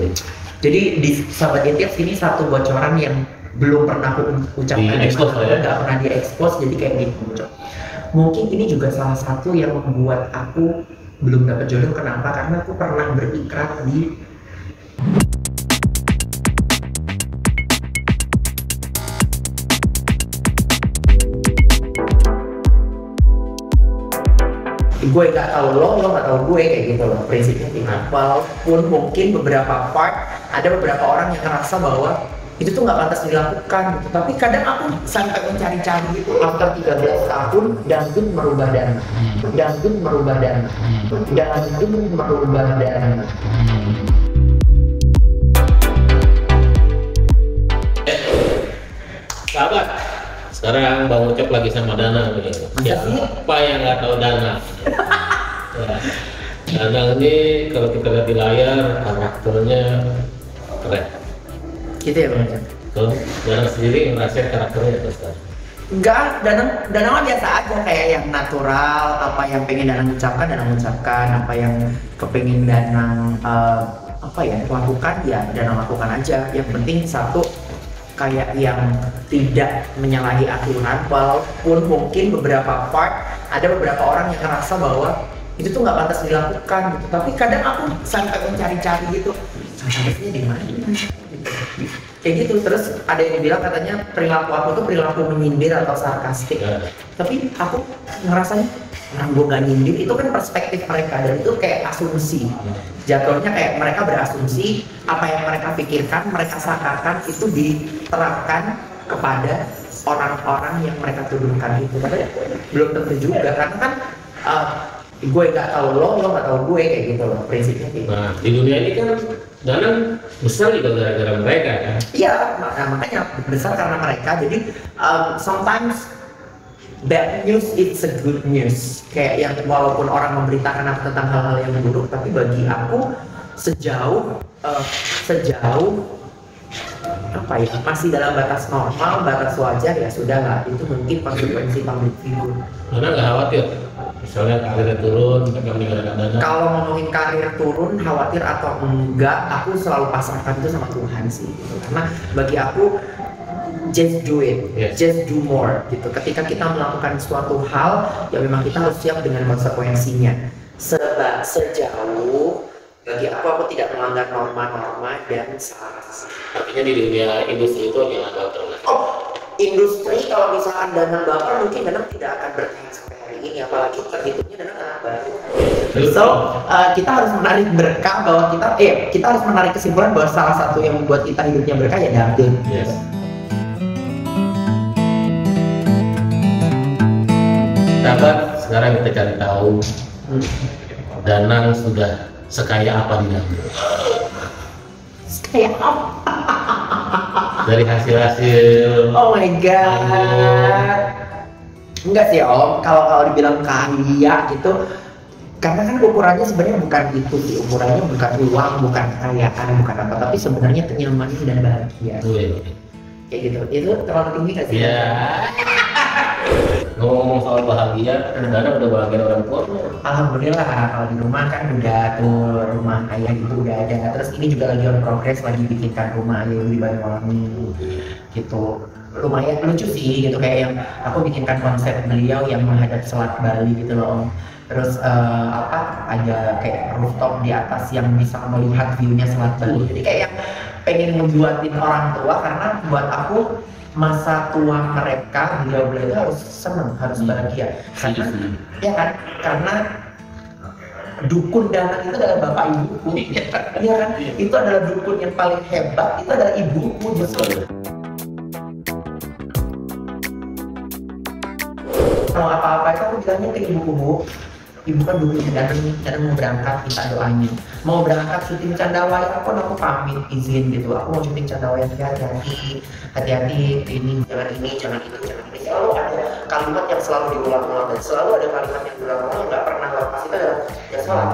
Jadi di sahabat intip ini satu bocoran yang belum pernah aku ucapkan, nggak pernah dia expose, jadi kayak gini. Mungkin ini juga salah satu yang membuat aku belum dapat jodoh. Kenapa? Karena aku pernah berikrar di gue nggak tahu lo nggak tahu gue, kayak gitu loh prinsipnya. Walaupun mungkin beberapa part ada beberapa orang yang ngerasa bahwa itu tuh nggak pantas dilakukan gitu. Tapi kadang aku sampai mencari-cari gitu. After 13 tahun dangdut merubah dana, dangdut merubah dana, dangdut merubah dana. Sahabat, sekarang Bang Ucap lagi sama Dana nih. Siapa yang nggak tahu Dana? Ya. Dana ini kalau kita lihat di layar karakternya keren. Gitu ya Bang Ucap? Kalau Dana sendiri ngerasain karakternya apa sekarang? Enggak, Dana mah biasa aja, kayak yang natural. Apa yang pengen Dana ucapkan, apa yang kepengin Dana lakukan ya Dana lakukan aja. Yang penting satu, kayak yang tidak menyalahi aturan. Walaupun mungkin beberapa part ada beberapa orang yang ngerasa bahwa itu tuh nggak pantas dilakukan gitu. Tapi kadang aku sampai mencari-cari gitu, harusnya di mana kayak gitu. Terus ada yang bilang katanya perilaku aku tuh perilaku menyindir atau sarkastik. Tapi aku ngerasanya orang gue gak nyindir, itu kan perspektif mereka, dan itu kayak asumsi. Jatuhnya kayak mereka berasumsi, apa yang mereka pikirkan, mereka sangkakan itu diterapkan kepada orang-orang yang mereka tuduhkan itu. Tapi belum tentu juga, karena kan gue nggak tahu lo nggak tahu gue, kayak gitu loh prinsipnya. Nah di dunia ini kan Dana besar juga gara-gara mereka kan? Iya, makanya besar karena mereka. Jadi sometimes bad news it's a good news. Kayak yang walaupun orang memberitakan aku tentang hal-hal yang buruk, tapi bagi aku sejauh apa ya, masih dalam batas normal, batas wajar, ya sudah lah. Itu mungkin konsekuensi public figure. Dana nggak khawatir misalnya karirnya turun, mereka meninggalkan Dana? Kalau ngomongin karir turun, khawatir atau enggak, aku selalu pasrahkan itu sama Tuhan sih gitu. Karena bagi aku just do it, just do more gitu. Ketika kita melakukan suatu hal, ya memang kita harus siap dengan konsekuensinya. Sejauh bagi aku tidak melanggar norma-norma dan syarat. Artinya di dunia industri itu yang terus. Industri kalau misalkan Dana baper, mungkin Dana tidak akan bertahan sampai hari ini, apalagi terhitungnya Dana anak baru. So kita harus menarik berkah bahwa kita harus menarik kesimpulan bahwa salah satu yang membuat kita hidupnya berkah ya dangdut. Yes. Sahabat, sekarang kita cari tahu Danang sudah sekaya apa di dangdut? Sekaya apa? Dari hasil oh my god, enggak sih Om, kalau dibilang kaya gitu, karena kan ukurannya sebenarnya bukan itu sih, ukurannya bukan uang, bukan kekayaan, bukan apa, tapi sebenarnya kenyamanan dan bahagia. Kayak gitu, itu terlalu tinggi nggak sih? Iya. Ngomong soal bahagia, Dana udah bahagia orang tua? Alhamdulillah, kalau di rumah kan udah tuh, rumah ayah itu udah ada. Terus ini juga lagi on progress, lagi bikinkan rumah ayah di Banyuwangi gitu. Lumayan lucu sih gitu, kayak yang aku bikinkan konsep beliau yang menghadap Selat Bali gitu loh Om. Terus ada kayak rooftop di atas yang bisa melihat view-nya Selat Bali. Jadi kayak yang pengen ngebuatin orang tua, karena buat aku masa tua mereka, beliau itu harus senang, harus bahagia. Karena ya kan, karena dukun Dana itu adalah bapak ibuku. Iya kan, itu adalah dukun yang paling hebat, itu adalah ibuku justru. Mau apa-apa itu aku bilangnya ke ibuku, Bu. Ibu kan dulu dan mau berangkat, minta doanya. Mau berangkat syuting Candawayang pun aku pamit izin gitu. Aku mau syuting Candawayang, hati-hati, ini, jangan itu. Selalu ada kalimat yang selalu diulang-ulang, dan selalu ada kalimat yang diulang-ulang yang nggak pernah lepas, itu adalah ya salah.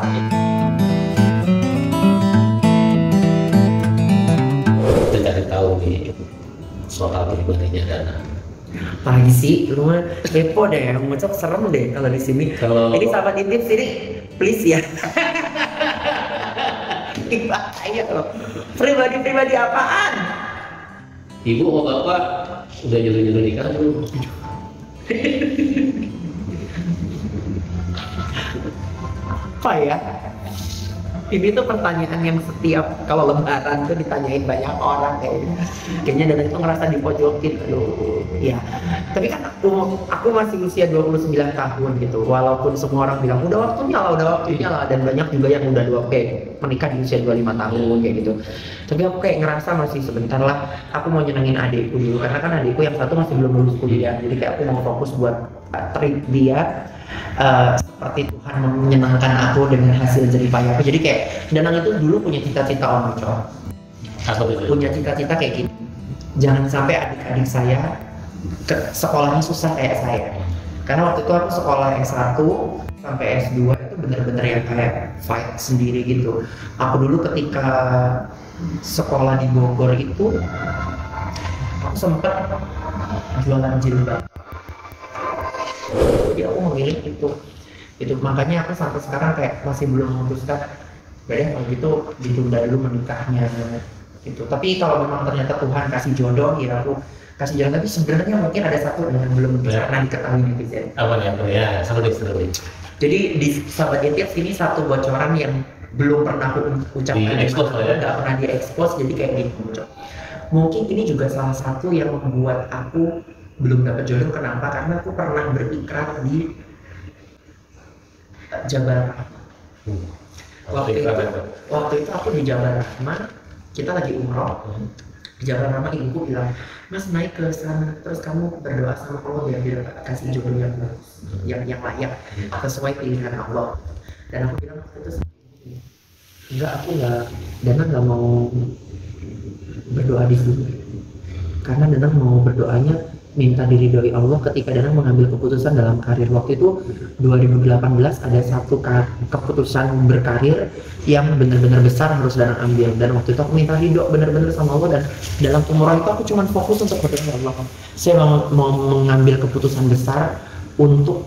Kita cari tahu nih soal pribadinya Dana. Apalagi sih, lu mah kepo deh, ngucap serem deh kalau di sini. Ini sahabat intip sini, please ya. Bahaya loh. Pribadi apaan? Ibu sama bapak udah nyuruh nikah belum? Apa ya? Ini tuh pertanyaan yang setiap kalau lebaran tuh ditanyain banyak orang kayaknya dan itu ngerasa dipojokin loh. Ya. Tapi kan aku masih usia 29 tahun gitu. Walaupun semua orang bilang udah waktunya lah dan banyak juga yang udah menikah di usia 25 tahun kayak gitu. Tapi aku kayak ngerasa masih sebentar lah. Aku mau nyenengin adikku dulu karena kan adikku yang satu masih belum lulus kuliah. Jadi kayak aku mau fokus buat treat dia seperti Tuhan menyenangkan aku dengan hasil jerih payah aku. Jadi kayak Danang itu dulu punya cita-cita Om Uco. Punya cita-cita kayak gini. Jangan sampai adik-adik saya sekolahnya susah kayak saya. Karena waktu itu aku sekolah S1 sampai S2 itu bener-bener yang kayak fight sendiri gitu. Aku dulu ketika sekolah di Bogor itu aku sempet jualan jilbab. Jadi aku memilih itu makanya aku sampai sekarang kayak masih belum memutuskan kalau gitu ditunda dulu menikahnya gitu. Tapi kalau memang ternyata Tuhan kasih jodoh ya aku kasih jodoh. Tapi sebenarnya mungkin ada satu yang belum pernah diketahui netizen. Apa nih? Ya, seperti. Jadi di Sahabat Getips ini satu bocoran yang belum pernah aku ucapkan nggak pernah diekspos, jadi kayak gini. Mungkin ini juga salah satu yang membuat aku belum dapat jodoh. Kenapa? Karena aku pernah berikrar di Jabar Rahmah. Waktu itu aku di Jabar Rahmah, kita lagi umroh. Di Jabar Rahmah ibuku bilang, Mas naik ke sana, terus kamu berdoa sama Allah biar kasih jodoh yang bagus, yang layak sesuai pilihan Allah. Dan aku bilang waktu itu aku nggak mau berdoa di sini, karena Danang mau berdoanya minta diridhoi Allah ketika Danang mengambil keputusan dalam karir. Waktu itu 2018 ada satu keputusan berkarir yang benar-benar besar harus Danang ambil, dan waktu itu aku minta ridho benar-benar sama Allah. Dan dalam umroh itu aku cuma fokus untuk berdoa, Allah, saya mau mengambil keputusan besar untuk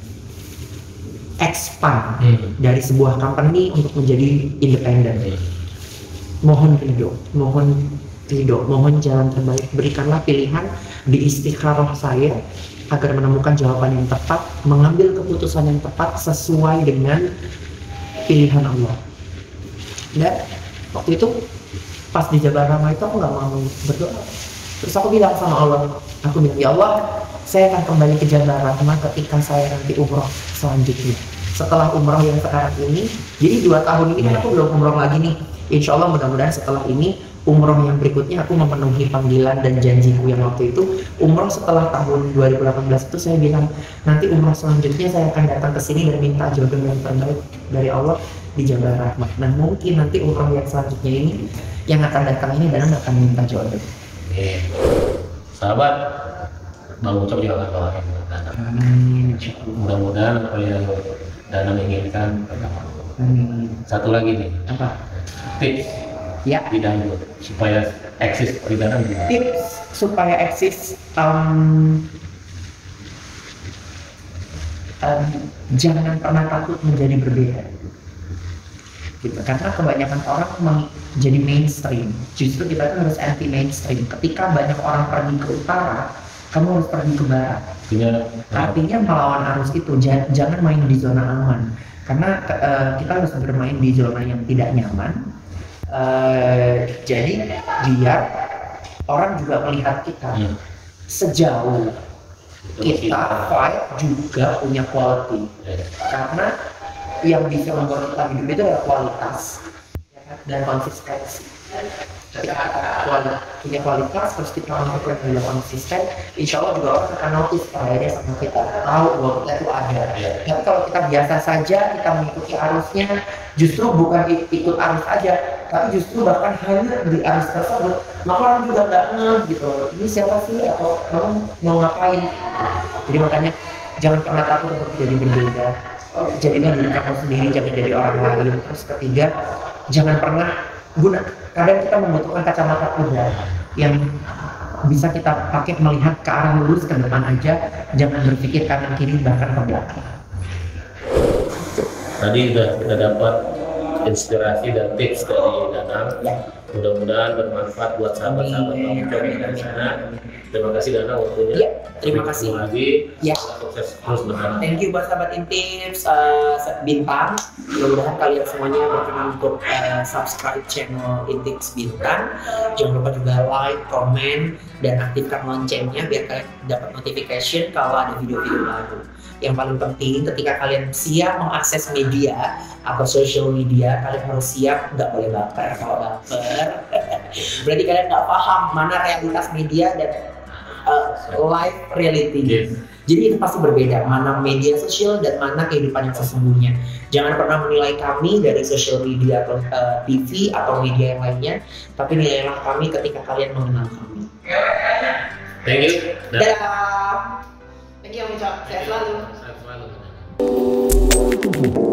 expand dari sebuah company untuk menjadi independen. Mohon ridho, mohon jalan terbaik, berikanlah pilihan di istikharah saya agar menemukan jawaban yang tepat, mengambil keputusan yang tepat sesuai dengan pilihan Allah. Dan waktu itu pas di Jabar Rahmah itu aku nggak mau berdoa. Terus aku bilang sama Allah, ya Allah, saya akan kembali ke Jabar Rahmah ketika saya nanti umroh selanjutnya. Setelah umroh yang sekarang ini, jadi 2 tahun ini kan aku belum umroh lagi nih. Insya Allah mudah-mudahan setelah ini umroh yang berikutnya aku memenuhi panggilan dan janjiku yang waktu itu. Umroh setelah tahun 2018 itu saya bilang nanti umroh selanjutnya saya akan datang ke sini dan minta jodoh yang terbaik dari Allah di Jabar Rahmah. Nah mungkin nanti umroh yang selanjutnya ini yang akan datang ini dan akan minta jodoh. Sahabat, Bang Ucok juga akan doain Danang. Mudah-mudahan apa yang Danang inginkan. Satu lagi nih, apa? Tips ya di dangdut supaya eksis di Danang. Tips supaya eksis, jangan pernah takut menjadi berbeda gitu. Karena kebanyakan orang menjadi mainstream, justru kita tuh harus anti mainstream. Ketika banyak orang pergi ke utara, kamu harus pergi ke barat. Artinya melawan arus itu. Jangan main di zona aman, karena kita harus bermain di zona yang tidak nyaman. Jadi biar orang juga melihat kita sejauh kita fight juga punya quality. Karena yang bisa membuat kita hidup itu adalah kualitas dan konsistensi. Ketika kita punya kualitas, terus kita melakukan dengan konsisten, insya Allah juga orang akan notice kayaknya sama kita, tahu bahwa kita itu ada. Tapi kalau kita biasa saja, kita mengikuti arusnya, justru bukan ikut arus aja, tapi justru bahkan hanyut di arus tersebut, maka orang juga nggak ngeh gitu, ini siapa sih atau kamu mau ngapain. Jadi makanya jangan pernah takut untuk jadi berbeda. Jadilah diri kamu sendiri, jangan jadi orang lain. Terus ketiga, jangan pernah kadang kita membutuhkan kacamata kuda yang bisa kita pakai melihat ke arah lurus ke depan aja, jangan berpikir kanan kiri bahkan ke belakang. Tadi kita dapat inspirasi dan tips dari Danang. Ya. Mudah-mudahan bermanfaat buat sahabat-sahabat Bang Ucok yang ada di sana. Terima kasih Danang waktunya. Ya, terima kasih. Ketemu lagi. Ya. Sukses terus berjalan. Thank you buat sahabat Intips Bintang. Mudah-mudahan kalian semuanya berkenan untuk subscribe channel Intips Bintang. Jangan lupa juga like, comment, dan aktifkan loncengnya biar kalian dapat notification kalau ada video-video baru. Yang paling penting ketika kalian siap mengakses media atau social media, kalian harus siap, nggak boleh baper. Kalau baper berarti kalian nggak paham mana realitas media dan live reality. Yes. Jadi itu pasti berbeda, mana media sosial dan mana kehidupan yang sesungguhnya. Jangan pernah menilai kami dari social media atau TV atau media yang lainnya, tapi nilailah kami ketika kalian mengenal kami. Thank you. Dadah. Thank you, Om Ucok. Sehat selalu. Sehat selalu.